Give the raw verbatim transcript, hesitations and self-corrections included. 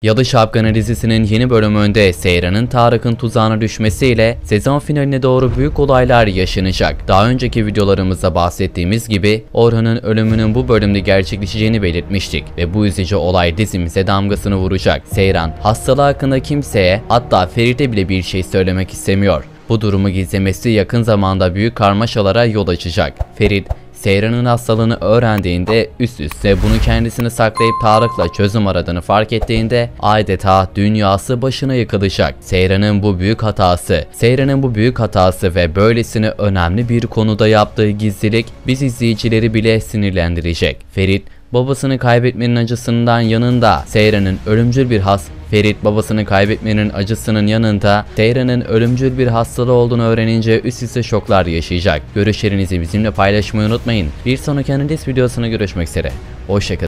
Yalı Şapkanı dizisinin yeni bölümünde Seyran'ın Tarık'ın tuzağına düşmesiyle sezon finaline doğru büyük olaylar yaşanacak. Daha önceki videolarımızda bahsettiğimiz gibi Orhan'ın ölümünün bu bölümde gerçekleşeceğini belirtmiştik ve bu üzücü olay dizimize damgasını vuracak. Seyran hastalığı hakkında kimseye, hatta Ferit'e bile bir şey söylemek istemiyor. Bu durumu gizlemesi yakın zamanda büyük karmaşalara yol açacak. Ferit, Seyran'ın hastalığını öğrendiğinde üst üste bunu kendisini saklayıp Tarık'la çözüm aradığını fark ettiğinde adeta dünyası başına yıkılacak. Seyran'ın bu büyük hatası, Seyran'ın bu büyük hatası ve böylesine önemli bir konuda yaptığı gizlilik biz izleyicileri bile sinirlendirecek. Ferit, babasını kaybetmenin acısından yanında Seyran'ın ölümcül bir has Ferit babasını kaybetmenin acısının yanında Seyran'ın ölümcül bir hastalığı olduğunu öğrenince üst üste şoklar yaşayacak. Görüşlerinizi bizimle paylaşmayı unutmayın. Bir sonraki analiz videosuna görüşmek üzere. Hoşça kalın.